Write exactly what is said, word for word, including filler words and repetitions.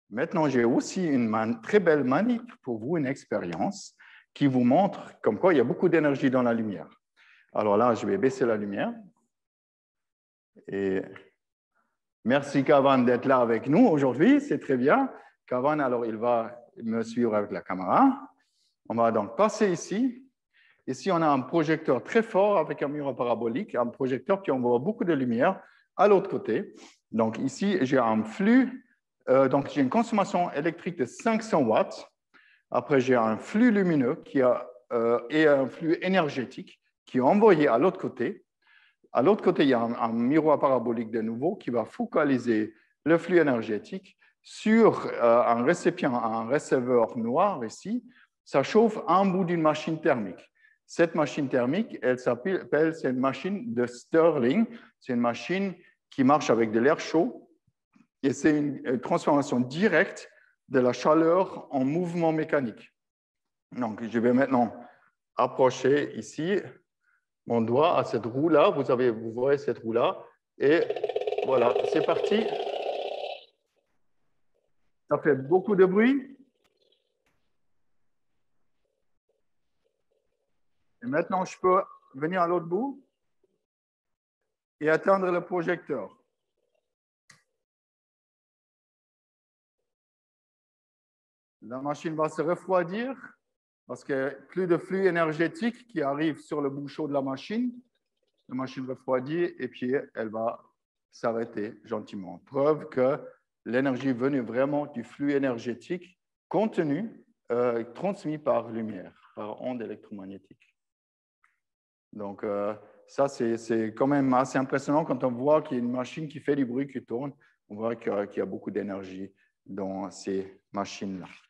Maintenant, j'ai aussi une très belle manip pour vous, une expérience qui vous montre comme quoi il y a beaucoup d'énergie dans la lumière. Alors là, je vais baisser la lumière. Et merci Kavan d'être là avec nous aujourd'hui, c'est très bien. Kavan, alors il va me suivre avec la caméra. On va donc passer ici. Ici, on a un projecteur très fort avec un mur parabolique, un projecteur qui envoie beaucoup de lumière à l'autre côté. Donc ici, j'ai un flux, euh, donc j'ai une consommation électrique de cinq cents watts. Après, j'ai un flux lumineux qui a, euh, et un flux énergétique qui est envoyé à l'autre côté. À l'autre côté, il y a un, un miroir parabolique de nouveau qui va focaliser le flux énergétique sur euh, un récipient, un receveur noir ici. Ça chauffe un bout d'une machine thermique. Cette machine thermique, elle s'appelle, c'est une machine de Stirling. C'est une machine qui marche avec de l'air chaud et c'est une transformation directe de la chaleur en mouvement mécanique. Donc, je vais maintenant approcher ici mon doigt à cette roue-là. Vous, avez, vous voyez cette roue-là. Et voilà, c'est parti. Ça fait beaucoup de bruit. Et maintenant, je peux venir à l'autre bout et atteindre le projecteur. La machine va se refroidir parce qu'il n'y a plus de flux énergétique qui arrive sur le bout chaud de la machine. La machine refroidit et puis elle va s'arrêter gentiment. Preuve que l'énergie venue vraiment du flux énergétique contenu, euh, transmis par lumière, par onde électromagnétique. Donc, euh, ça, c'est quand même assez impressionnant quand on voit qu'il y a une machine qui fait du bruit, qui tourne. On voit qu'il y a beaucoup d'énergie dans ces machines-là.